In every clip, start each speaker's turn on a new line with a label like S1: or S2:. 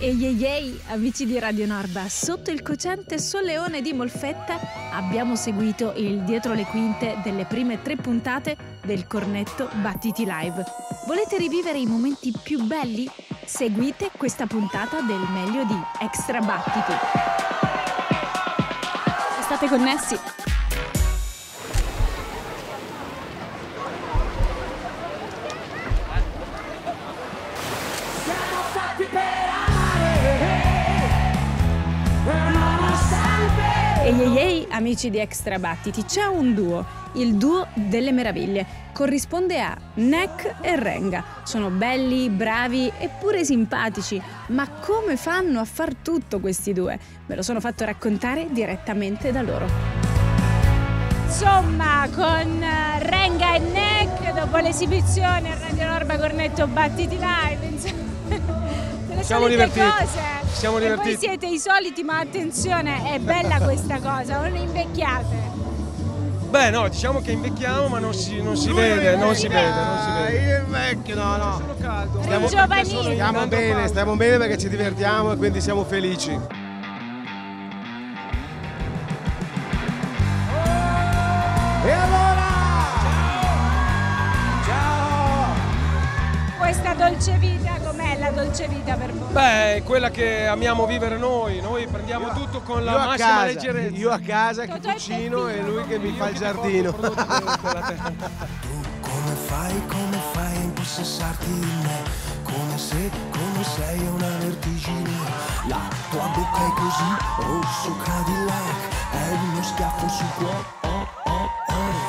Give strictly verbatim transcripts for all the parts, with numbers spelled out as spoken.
S1: Ehi ehi ehi, amici di Radio Norba, sotto il cocente solleone di Molfetta abbiamo seguito il dietro le quinte delle prime tre puntate del Cornetto Battiti Live. Volete rivivere i momenti più belli? Seguite questa puntata del meglio di Extra Battiti. State connessi? Ehi ehi ehi, amici di Extra Battiti, c'è un duo, il duo delle meraviglie. Corrisponde a Nek e Renga. Sono belli, bravi e pure simpatici. Ma come fanno a far tutto questi due? Me lo sono fatto raccontare direttamente da loro. Insomma, con Renga e Nek, dopo l'esibizione a Radio Norba Cornetto Battiti Live, insomma, delle
S2: siamo
S1: solite
S2: divertiti.
S1: cose.
S2: Siamo
S1: e
S2: divertiti.
S1: voi siete i soliti, ma attenzione, è bella questa cosa, non invecchiate.
S2: Beh no, diciamo che invecchiamo ma non si, non si vede, non si vede, non si vede.
S3: Io invecchio, no, no.
S2: Sono caldo.
S3: Stiamo,
S1: giovanili.
S3: stiamo bene, stiamo bene perché ci divertiamo e quindi siamo felici. E allora! Ciao!
S1: Questa dolce vita, com'è la dolce vita per voi?
S2: Beh, è quella che amiamo vivere noi, noi prendiamo tutto con la
S3: Io a
S2: massima
S3: casa,
S2: leggerezza.
S3: io a casa che
S1: Totò e
S3: cucino e
S1: Peppino.
S3: lui che mi
S2: Io
S3: fa il
S2: che ti
S3: giardino.
S2: porto prodotti per la terra.
S4: Come fai, come fai a impossessarti di me? Come se, come sei una vertigine. La tua bocca è così, rosso Cadillac. È uno schiaffo su cuore. Oh, oh, oh.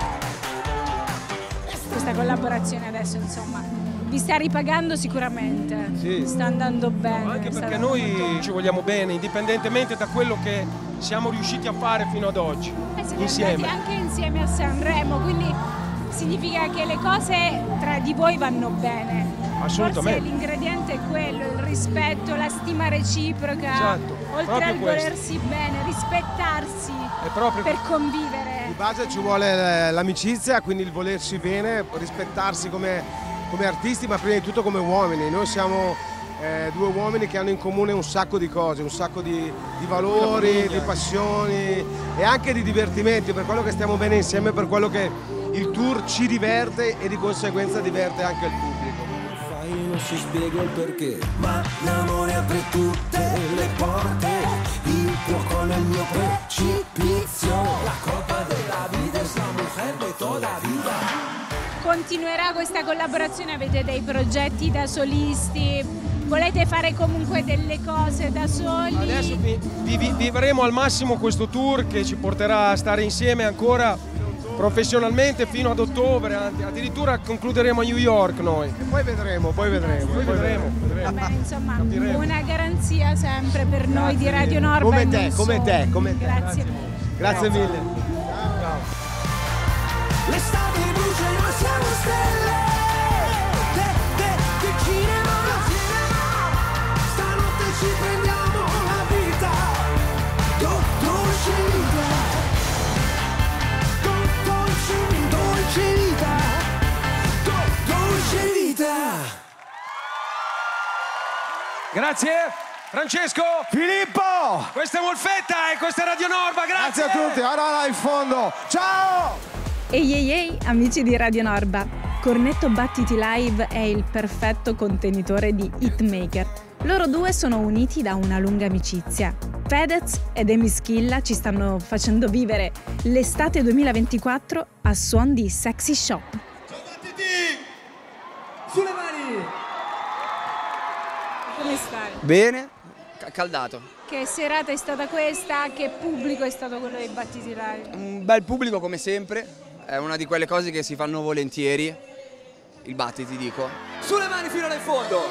S1: Questa collaborazione adesso, insomma, vi sta ripagando sicuramente.
S2: Sì.
S1: Sta andando bene.
S2: Anche
S1: sta
S2: perché
S1: andando
S2: noi
S1: molto-
S2: ci vogliamo bene, indipendentemente da quello che siamo riusciti a fare fino ad oggi,
S1: Eh, siete
S2: insieme.
S1: andati anche insieme a Sanremo, quindi significa che le cose tra di voi vanno bene.
S2: Assolutamente.
S1: Forse l'ingrediente è quello, il rispetto, la stima reciproca,
S2: Esatto,
S1: oltre
S2: proprio
S1: al
S2: questo.
S1: volersi bene, rispettarsi
S2: È proprio
S1: per
S3: Di
S1: convivere.
S3: base ci vuole l'amicizia, quindi il volersi bene, rispettarsi come, come artisti, ma prima di tutto come uomini. Noi siamo eh, due uomini che hanno in comune un sacco di cose, un sacco di, di valori, di passioni e anche di divertimenti, per quello che stiamo bene insieme, per quello che il tour ci diverte e di conseguenza diverte anche il pubblico.
S4: Fai, non si spiega il perché, ma l'amore apre tutte le porte. Il tuo collo è il mio precipizio. La colpa della vita es la mujer de toda vida.
S1: Continuerà questa collaborazione? Avete dei progetti da solisti? Volete fare comunque delle cose da soli?
S2: Adesso vi, vi- vi- vivremo al massimo questo tour che ci porterà a stare insieme ancora professionalmente fino ad ottobre, anzi, addirittura concluderemo a New York noi.
S3: E poi vedremo, poi vedremo.
S2: Poi vedremo,
S1: Va
S2: vedremo.
S1: bene, insomma,
S2: Capiremo.
S1: una garanzia sempre per noi di Radio Norba.
S3: Come
S1: e
S3: te,
S1: non
S3: come
S1: solo.
S3: te, come te.
S1: Grazie mille.
S3: Grazie mille.
S4: L'estate brucia e noi siamo stelle. Te, te, che cinema. Stanotte ci prendiamo la vita. Dolce vita. Dolce, dolce vita. Dolce vita.
S2: Grazie Francesco,
S3: Filippo!
S2: questa è Molfetta e questa è Radio Norba,
S3: Grazie
S2: grazie,
S3: a tutti, ora là in fondo. Ciao!
S1: Ehi ehi ehi, amici di Radio Norba, Cornetto Battiti Live è il perfetto contenitore di hitmaker. Loro due sono uniti da una lunga amicizia. Fedez ed Emi Schilla ci stanno facendo vivere l'estate duemilaventiquattro a suon di Sexy Shop.
S5: Sulle mani!
S1: Come stai?
S5: Bene, ca- caldato.
S1: Che serata è stata questa? Che pubblico è stato quello dei Battiti Live?
S5: Un bel pubblico come sempre, è una di quelle cose che si fanno volentieri. Il battiti, dico. Sulle mani fino nel fondo!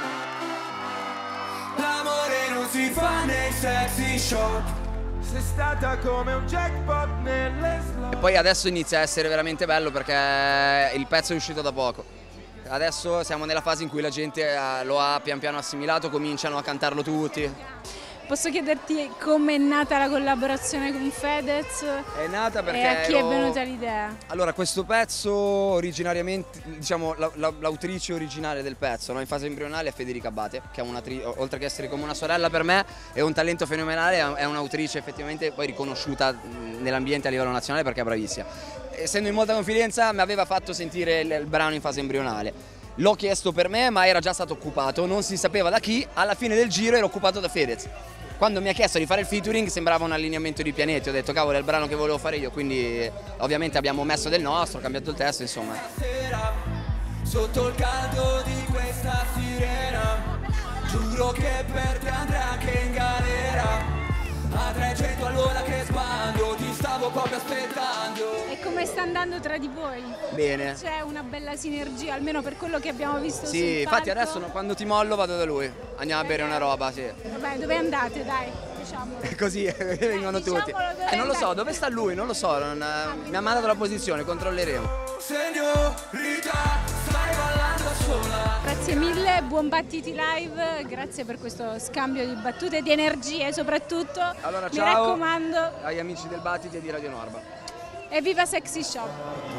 S5: L'amore non si fa nei sexy shop.
S6: Sei stata come un jackpot nelle slot.
S5: E poi adesso inizia a essere veramente bello perché il pezzo è uscito da poco. Adesso siamo nella fase in cui la gente eh, lo ha pian piano assimilato, cominciano a cantarlo tutti.
S1: Posso chiederti come è nata la collaborazione con Fedez?
S5: È nata perché
S1: E a chi
S5: ero...
S1: è venuta l'idea?
S5: Allora, questo pezzo originariamente, diciamo, la, la, l'autrice originale del pezzo, no? In fase embrionale è Federica Abate, che è una tri- oltre che essere come una sorella per me, è un talento fenomenale, è un'autrice effettivamente poi riconosciuta nell'ambiente a livello nazionale perché è bravissima. Essendo in molta confidenza mi aveva fatto sentire il, il brano in fase embrionale. L'ho chiesto per me, ma era già stato occupato, non si sapeva da chi, alla fine del giro ero occupato da Fedez. Quando mi ha chiesto di fare il featuring sembrava un allineamento di pianeti, ho detto cavolo è il brano che volevo fare io, quindi ovviamente abbiamo messo del nostro, cambiato il testo, insomma.
S4: Sotto il caldo di questa sirena, giuro che per te andrei anche in galera. A trecento all'ora che sbando, ti stavo proprio aspettando.
S1: E come sta andando tra di voi?
S5: Bene.
S1: C'è una bella sinergia, almeno per quello che abbiamo visto sul
S5: Sì, infatti
S1: palco.
S5: adesso quando ti mollo vado da lui, andiamo a bere una roba, sì.
S1: Vabbè, dove andate, dai, diciamolo.
S5: Così vengono
S1: diciamolo
S5: tutti.
S1: dove
S5: Eh, non lo so,
S1: andate.
S5: dove sta lui? Non lo so, non, mi ha mandato la posizione, controlleremo.
S4: Signorita, stai ballando sola.
S1: Grazie mille, buon Battiti Live, grazie per questo scambio di battute e di energie soprattutto.
S5: Allora
S1: Mi
S5: ciao
S1: raccomando,
S5: agli amici del Battiti e di Radio Norba.
S1: e viva Sexy Shop!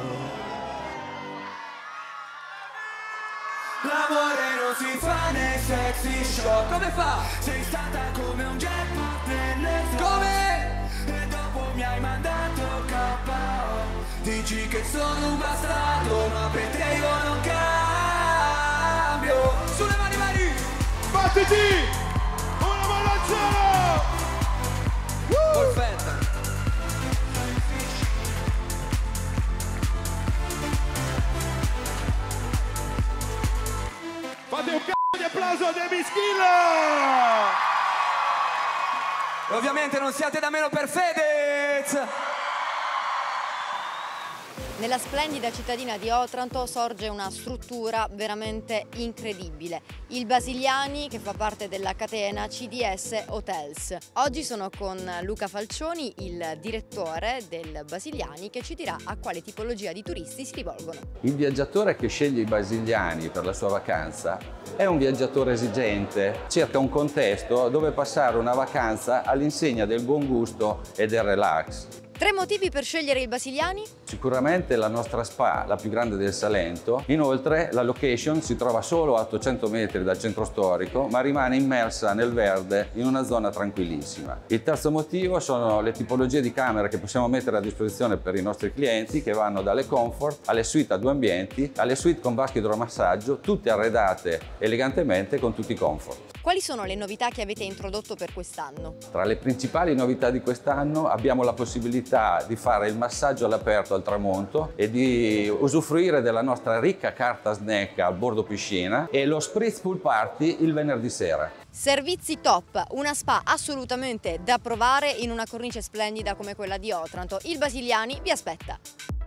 S4: L'amore non si fa nei sexy shop. Come fa? Sei stata come un jackpot nelle Come? E dopo mi hai mandato K O. Dici che sono un bastardo, ma per te io non cambio. Sulle mani, mani!
S6: Battiti! Una mano al cielo!
S5: Perfetta.
S6: Fate un c***o di applauso a Demi Schilla!
S4: E ovviamente non siate da meno per Fedez!
S7: Nella splendida cittadina di Otranto sorge una struttura veramente incredibile. Il Basiliani, che fa parte della catena C D S Hotels. Oggi sono con Luca Falcioni, il direttore del Basiliani, che ci dirà a quale tipologia di turisti si rivolgono.
S8: Il viaggiatore che sceglie i Basiliani per la sua vacanza è un viaggiatore esigente, cerca un contesto dove passare una vacanza all'insegna del buon gusto e del relax.
S7: Tre motivi per scegliere il Basiliani?
S8: Sicuramente la nostra spa, la più grande del Salento. Inoltre la location si trova solo a ottocento metri dal centro storico, ma rimane immersa nel verde in una zona tranquillissima. Il terzo motivo sono le tipologie di camere che possiamo mettere a disposizione per i nostri clienti, che vanno dalle comfort alle suite a due ambienti, alle suite con vasche idromassaggio, tutte arredate elegantemente con tutti i comfort.
S7: Quali sono le novità che avete introdotto per quest'anno?
S8: Tra le principali novità di quest'anno abbiamo la possibilità di fare il massaggio all'aperto al tramonto e di usufruire della nostra ricca carta snack a bordo piscina e lo spritz pool party il venerdì sera.
S7: Servizi top, una spa assolutamente da provare in una cornice splendida come quella di Otranto. Il Basiliani vi aspetta.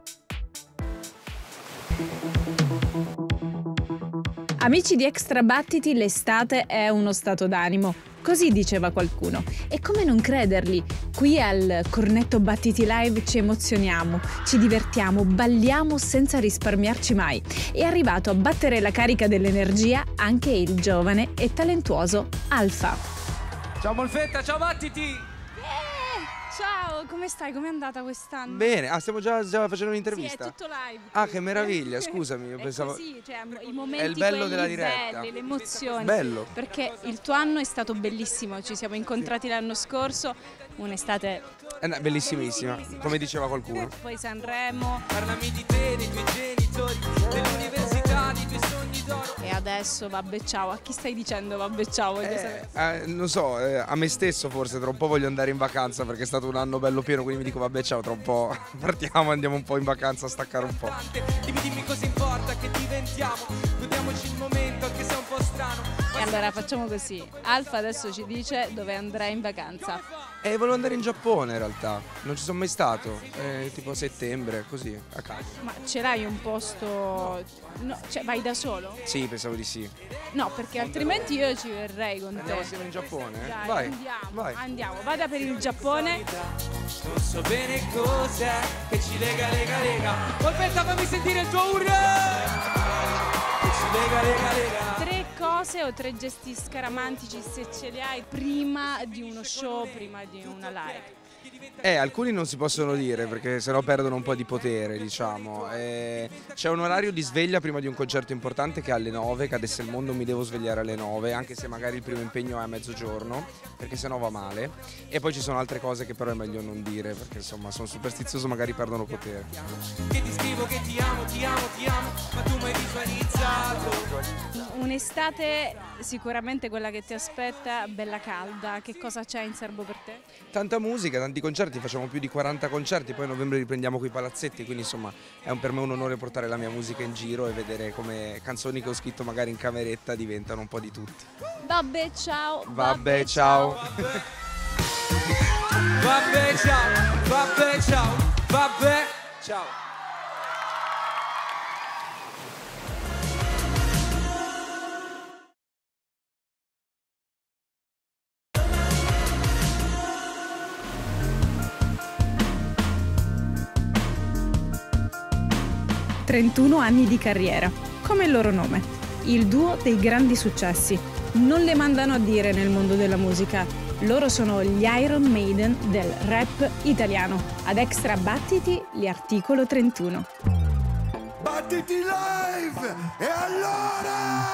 S1: Amici di Extra Battiti, l'estate è uno stato d'animo, così diceva qualcuno. E come non crederli? Qui al Cornetto Battiti Live ci emozioniamo, ci divertiamo, balliamo senza risparmiarci mai. È arrivato a battere la carica dell'energia anche il giovane e talentuoso Alfa.
S6: Ciao Molfetta, ciao Battiti!
S1: Ciao, come stai? Com'è andata quest'anno?
S9: Bene, ah, stiamo già, già facendo
S1: Sì, è
S9: un'intervista?
S1: tutto live.
S9: Ah, che meraviglia, scusami, io
S1: È
S9: pensavo...
S1: così, cioè, i momenti
S9: È il bello
S1: quelli
S9: della diretta.
S1: belli, le emozioni.
S9: Bello.
S1: Perché il tuo anno è stato bellissimo, ci siamo incontrati l'anno scorso, un'estate
S9: È una- bellissimissima, come diceva qualcuno.
S1: poi Sanremo
S6: Parlami di te, dei tuoi genitori, dell'università, dei tuoi sogni d'oro.
S1: e adesso vabbè ciao. A chi stai dicendo vabbè ciao? Voglio
S9: Eh,
S1: sapere.
S9: eh, non so, eh, a me stesso forse tra un po' voglio andare in vacanza perché è stato un anno bello pieno, quindi mi dico vabbè ciao, tra un po' partiamo, andiamo un po' in vacanza a staccare un po'.
S6: Dimmi, dimmi cosa importa che diventiamo, godiamoci il momento anche se è un po' strano.
S1: E allora facciamo così, Alfa adesso ci dice dove andrai in vacanza.
S9: E volevo andare in Giappone in realtà, non ci sono mai stato, eh, tipo a settembre, così, a caso.
S1: Ma ce l'hai un posto, no, cioè vai da solo?
S9: Sì, pensavo di sì.
S1: No, perché altrimenti io ci verrei con te.
S9: Andiamo assieme in Giappone? eh?
S1: Dai,
S9: Vai,
S1: andiamo,
S9: vai.
S1: andiamo, vada per il Giappone.
S6: Non so bene cos'è che ci lega, lega, lega. Molfetta, fammi sentire il tuo urrà! Che ci lega, lega, lega.
S1: Tre cose cose o tre gesti scaramantici, se ce li hai, prima di uno show, prima di una live?
S9: Eh, alcuni non si possono dire perché sennò perdono un po' di potere, diciamo. Eh, c'è un orario di sveglia prima di un concerto importante che è alle nove, cadesse il mondo mi devo svegliare alle nove, anche se magari il primo impegno è a mezzogiorno, perché sennò va male. E poi ci sono altre cose che però è meglio non dire, perché insomma sono superstizioso, magari perdono potere.
S6: Che ti scrivo che ti amo, ti amo, ti amo, ma tu mi hai visualizzato.
S1: Un'estate sicuramente quella che ti aspetta, bella calda, che cosa c'è in serbo per te?
S9: Tanta musica, tanti concerti, facciamo più di quaranta concerti, poi a novembre riprendiamo qui i palazzetti, quindi insomma è un, per me un onore portare la mia musica in giro e vedere come canzoni che ho scritto magari in cameretta diventano un po' di tutti.
S1: Vabbè ciao!
S9: Vabbè ciao!
S6: Vabbè ciao, vabbè ciao, vabbè ciao.
S1: trentuno anni di carriera, come il loro nome, il duo dei grandi successi. Non le mandano a dire nel mondo della musica. Loro sono gli Iron Maiden del rap italiano. Ad Extra Battiti, gli Articolo trentuno.
S10: Battiti live! E allora?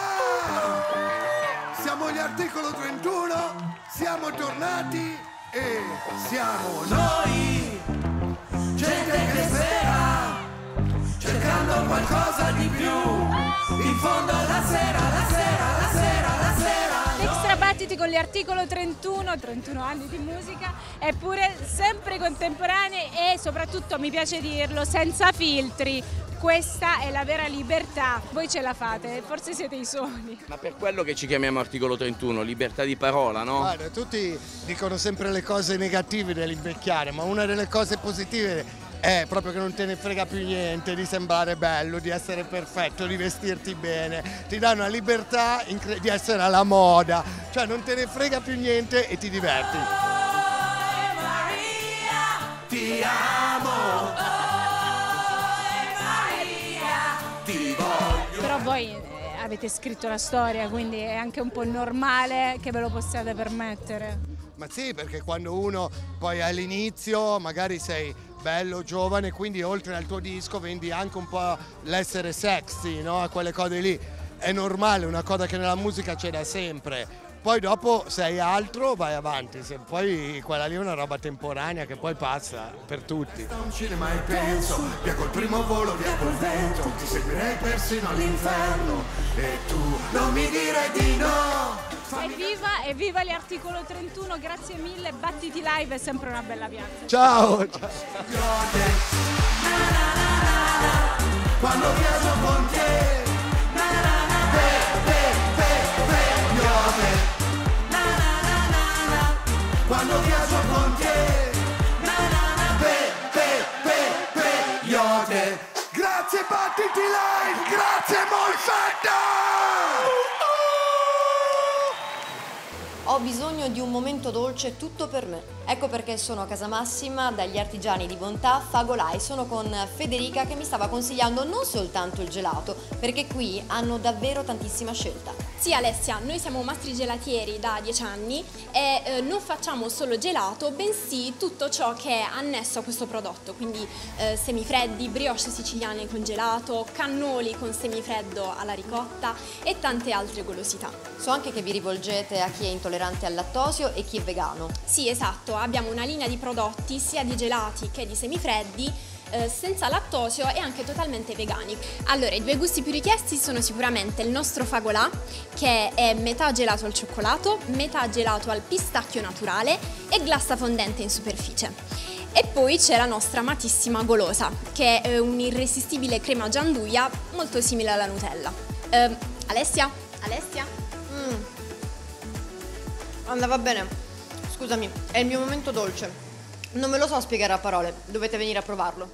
S10: Siamo gli Articolo trentuno, siamo tornati e siamo noi, gente che spera, cercando qualcosa di più, in fondo alla sera, la sera, la sera, la sera.
S1: Extra Battiti con gli Articolo trentuno, trentuno anni di musica, eppure sempre contemporanei e soprattutto, mi piace dirlo, senza filtri. Questa è la vera libertà, voi ce la fate, forse siete i soli.
S11: Ma per quello che ci chiamiamo Articolo trentuno, libertà di parola, no?
S10: Guarda, tutti dicono sempre le cose negative dell'invecchiare, ma una delle cose positive è proprio che non te ne frega più niente di sembrare bello, di essere perfetto, di vestirti bene, ti danno la libertà di essere alla moda, cioè non te ne frega più niente e ti diverti.
S6: Oh, Maria, ti amo.
S1: Però voi avete scritto la storia, quindi è anche un po' normale che ve lo possiate permettere.
S10: Ma sì, perché quando uno poi all'inizio magari sei bello, giovane, quindi oltre al tuo disco vendi anche un po' l'essere sexy, no? A quelle cose lì. È normale, una cosa che nella musica c'è da sempre. Poi dopo sei altro, vai avanti, se poi quella lì è una roba temporanea che poi passa per tutti.
S4: Non ci ne mai penso, via col primo volo, via col vento, ti seguirei persino all'inferno e tu non mi dire di no.
S1: Evviva, evviva gli Articolo trentuno, grazie mille, Battiti Live è sempre una bella piazza.
S10: Ciao! Ciao.
S4: Quando viaggio con te, pe, pe, pe, pe, io quando viaggio con te, pe, pe, pe, pe, io te. Grazie Battiti Live, grazie Molfetta!
S7: Ho bisogno di un momento dolce tutto per me. Ecco perché sono a casa massima dagli artigiani di bontà Fagolai. Sono con Federica che mi stava consigliando non soltanto il gelato, perché qui hanno davvero tantissima scelta.
S12: Sì Alessia, noi siamo mastri gelatieri da dieci anni e eh, non facciamo solo gelato, bensì tutto ciò che è annesso a questo prodotto, quindi eh, semifreddi, brioche siciliane con gelato, cannoli con semifreddo alla ricotta e tante altre golosità.
S7: So anche che vi rivolgete a chi è intollerante al lattosio e chi è vegano.
S12: Sì, esatto, abbiamo una linea di prodotti sia di gelati che di semifreddi Eh, senza lattosio e anche totalmente vegani. Allora, i due gusti più richiesti sono sicuramente il nostro Fagolà, che è metà gelato al cioccolato, metà gelato al pistacchio naturale e glassa fondente in superficie. E poi c'è la nostra amatissima golosa, che è un'irresistibile crema gianduia molto simile alla Nutella. Eh, Alessia? Alessia?
S7: Mm. Andava bene. Scusami, è il mio momento dolce. Non me lo so spiegare a parole, dovete venire a provarlo.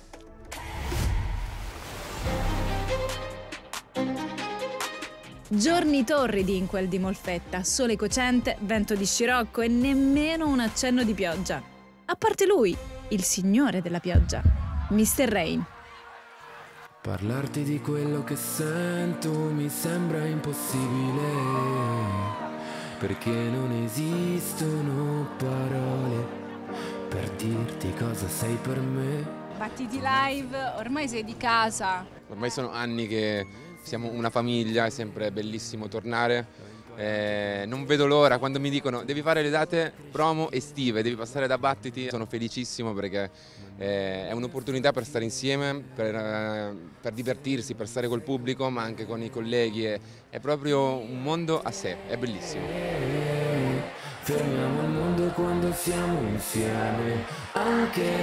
S1: Giorni torridi in quel di Molfetta, sole cocente, vento di scirocco e nemmeno un accenno di pioggia. A parte lui, il signore della pioggia, mister Rain.
S4: Parlarti di quello che sento mi sembra impossibile, perché non esistono parole per dirti cosa sei per me.
S1: Battiti Live, ormai sei di casa.
S13: Ormai sono anni che siamo una famiglia, è sempre bellissimo tornare. Eh, non vedo l'ora quando mi dicono devi fare le date promo estive, devi passare da Battiti. Sono felicissimo perché eh, è un'opportunità per stare insieme, per, eh, per divertirsi, per stare col pubblico ma anche con i colleghi. È, è proprio un mondo a sé, è bellissimo.
S4: Fermiamo il mondo quando siamo insieme, anche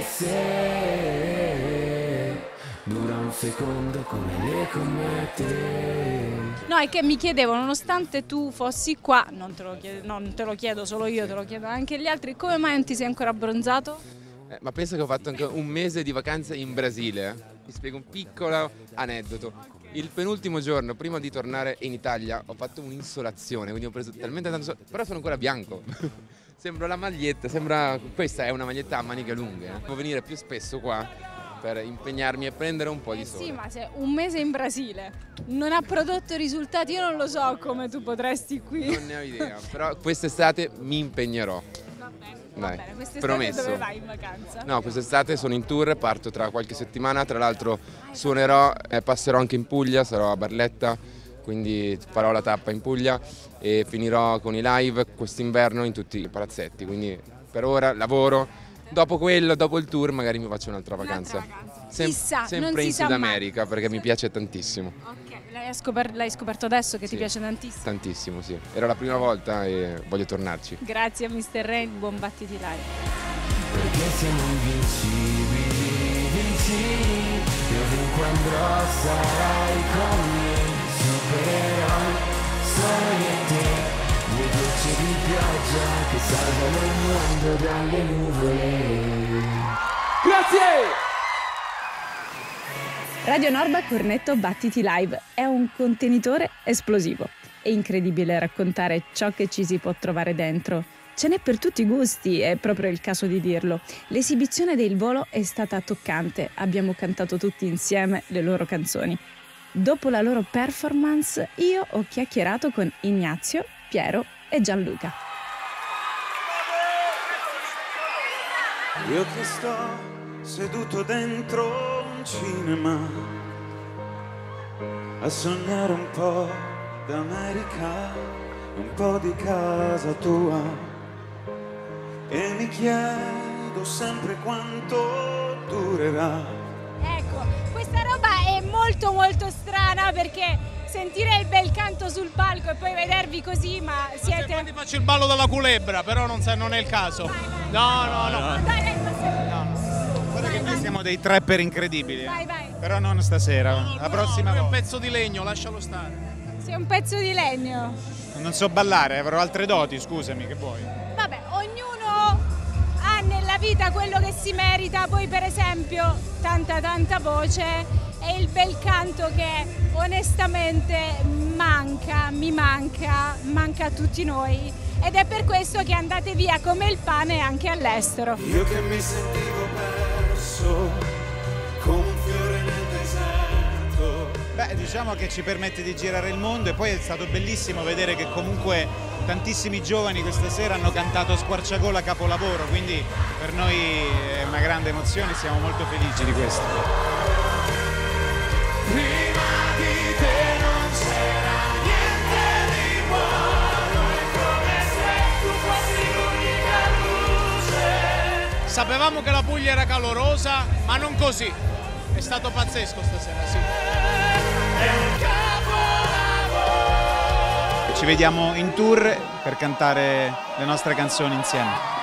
S4: se dura un secondo come le comete.
S1: No, è che mi chiedevo, nonostante tu fossi qua, non te lo chiedo, non te lo chiedo solo io, te lo chiedo anche gli altri, come mai non ti sei ancora abbronzato?
S13: Eh, ma penso che ho fatto anche un mese di vacanze in Brasile. Vi spiego un piccolo aneddoto. Il penultimo giorno, prima di tornare in Italia, ho fatto un'insolazione, quindi ho preso talmente tanto sole, però sono ancora bianco. Sembra la maglietta, sembra... questa è una maglietta a maniche lunghe. Eh. Devo venire più spesso qua per impegnarmi e prendere un po' di sole.
S1: Eh sì, ma se un mese in Brasile non ha prodotto risultati, io non lo so come tu potresti qui.
S13: Non ne ho idea, però quest'estate mi impegnerò.
S1: Va bene,
S13: Dai,
S1: va bene. Quest'estate
S13: promesso.
S1: dove vai in vacanza?
S13: No, quest'estate sono in tour, parto tra qualche settimana, tra l'altro suonerò, eh, passerò anche in Puglia, sarò a Barletta, quindi farò la tappa in Puglia e finirò con i live quest'inverno in tutti i palazzetti, quindi per ora lavoro. Dopo quello, dopo il tour, magari mi faccio un'altra vacanza.
S1: vacanza.
S13: Sem
S1: Chissà,
S13: sempre
S1: non
S13: in
S1: si sa
S13: Sud
S1: mai.
S13: America perché mi piace tantissimo.
S1: Ok, l'hai scoper scoperto adesso che
S13: Sì.
S1: ti piace tantissimo?
S13: Tantissimo, sì. Era la prima volta e voglio tornarci.
S1: Grazie a mister Rain, buon Battiti Live.
S4: Perché siamo invincibili, vicini, e ovunque andrò sarai con me, supereroi, solo io e te. Due gocce di pioggia che salvano il mondo dalle nuvole. Grazie!
S1: Radio Norba Cornetto Battiti Live è un contenitore esplosivo. È incredibile raccontare ciò che ci si può trovare dentro. Ce n'è per tutti i gusti, è proprio il caso di dirlo. L'esibizione del Volo è stata toccante, abbiamo cantato tutti insieme le loro canzoni. Dopo la loro performance io ho chiacchierato con Ignazio, Piero e Gianluca.
S14: Io che sto seduto dentro un cinema a sognare un po' d'America, un po' di casa tua, e mi chiedo sempre quanto durerà.
S1: Ecco, questa roba è molto molto strana perché sentire il bel canto sul palco e poi vedervi così, ma siete...
S15: Ma se poi ti faccio il ballo della culebra, però non, sa, non è il caso.
S1: Vai, vai,
S15: no, no, no, no.
S1: Dai, dai, dai.
S15: no, no. Guarda che noi siamo dei trapper incredibili.
S1: Vai, vai.
S15: Però non stasera,
S1: No, no,
S15: la
S1: no,
S15: prossima
S1: no,
S15: volta.
S1: è
S15: un pezzo di legno, lascialo stare.
S1: Sei un pezzo di legno.
S15: Non so ballare, avrò altre doti, scusami, che vuoi?
S1: Vabbè, ognuno ha nella vita quello che si merita, poi per esempio tanta tanta voce e il bel canto che onestamente manca, mi manca, manca a tutti noi, ed è per questo che andate via come il pane anche all'estero.
S14: Io che mi sentivo perso come un fiore nel deserto.
S15: Beh, diciamo che ci permette di girare il mondo e poi è stato bellissimo vedere che comunque tantissimi giovani questa sera hanno cantato Squarciagola capolavoro, quindi per noi è una grande emozione e siamo molto felici di questo.
S14: Prima di te non c'era niente di buono, è come se tu fossi l'unica luce.
S15: Sapevamo che la Puglia era calorosa, ma non così. È stato pazzesco stasera, sì.
S14: È un capolavoro.
S15: Ci vediamo in tour per cantare le nostre canzoni insieme.